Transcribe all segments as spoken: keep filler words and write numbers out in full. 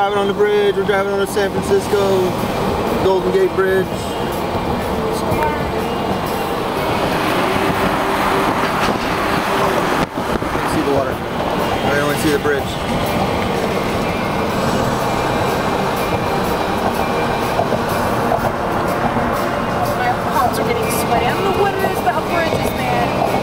driving on the bridge. We're driving on the San Francisco Golden Gate Bridge. See the water. I only see the bridge. My palms are getting sweaty. I don't know what it is about bridges, man.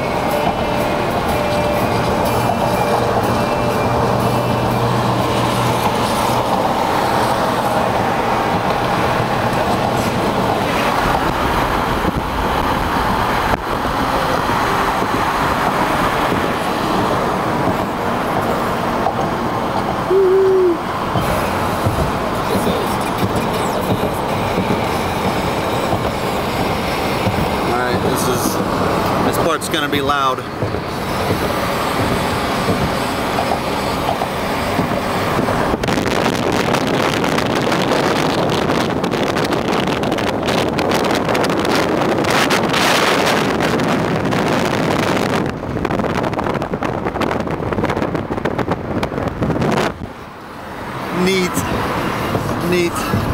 This is, this part's gonna be loud. Neat, neat.